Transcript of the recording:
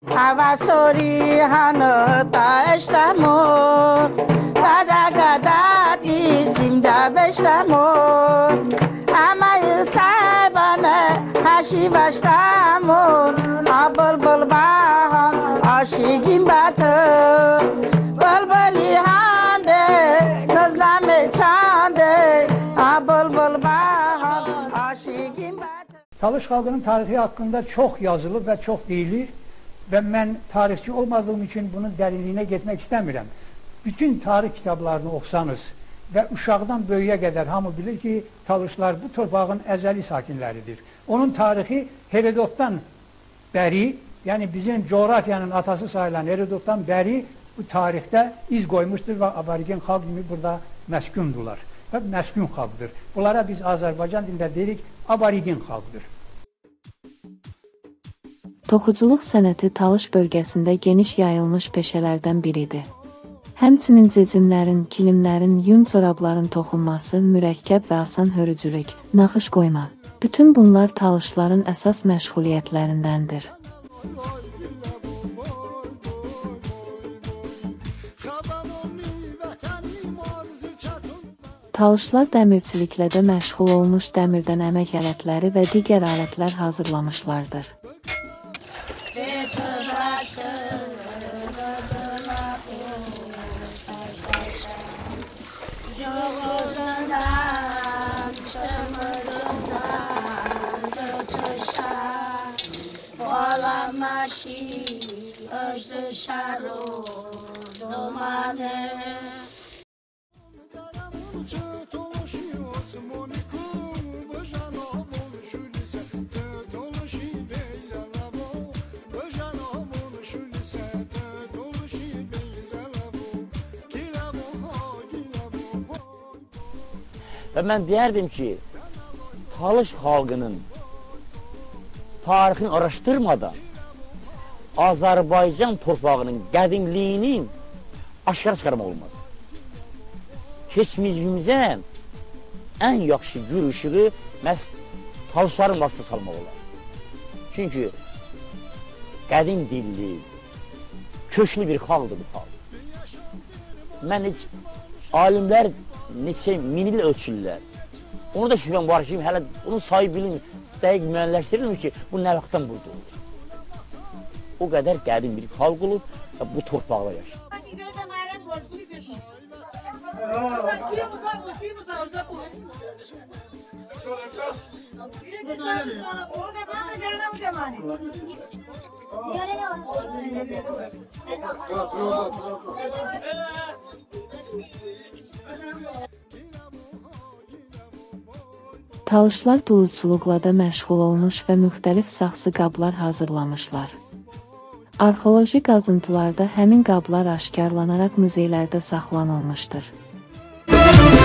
Avasori hanıta eşlemur, gada gada dizimde beşlemur, ama yusabane haşi başlamur, abul bul bahan aşigim batır, bul bul hande nızlame çande, abul bul bahan aşigim batır. Talış xalqının tarihi haqqında çox yazılıb və çox deyilir. Və mən tarixçi olmadığım için bunun dərinliyinə getmək istəmirəm. Bütün tarix kitablarını oxusanız və uşaqdan böyüyə qədər hamı bilir ki, Talışlar bu torpağın əzəli sakinləridir. Onun tarixi Herodotdan bəri, yəni bizim coğrafiyanın atası sayılan Herodotdan bəri bu tarixdə iz qoymuşdur və aborigen xalq kimi burada məskundular. Və məskun xalqdır. Bunlara biz Azərbaycan dilində deyirik, aborigen xalqdır. Toxuculuq sənəti Talış bölgəsində geniş yayılmış peşələrdən biridir. Həmçinin cecimlərin, kilimlərin, yun çorabların toxunması, mürəkkəb və asan hörücülük, naxış qoyma. Bütün bunlar Talışların əsas məşğuliyyətlərindəndir. Talışlar dəmirçiliklə də məşğul olmuş dəmirdən əmək alətləri və digər alətlər hazırlamışlardır. Və mən deyərdim ki, Talış xalqının tarixini araşdırmadan Azərbaycan torpağının qədimliyinin aşkara çıxarmaq olmaz. Keçmişimizə ən yaxşı gür ışığı məhz Talışların vasitə salmaq olar. Çünki qədim dilli, köklü bir xalqdır bu xalq. Mən heç alimlər neçə minil ölçülürlər. Onu da şübhəm var ki, hələ onun sahibini dəqiq müəyyənləşdirilmir ki, bu nə vaxtdan burada olur. O qədər qədim bir xalq olub və bu torpaqda yaşayır. Talışlar duluculuqla da məşğul olmuş və müxtəlif saxsı qablar hazırlamışlar. Arxeoloji qazıntılarda həmin qablar aşkarlanaraq muzeylərdə saxlanılmışdır.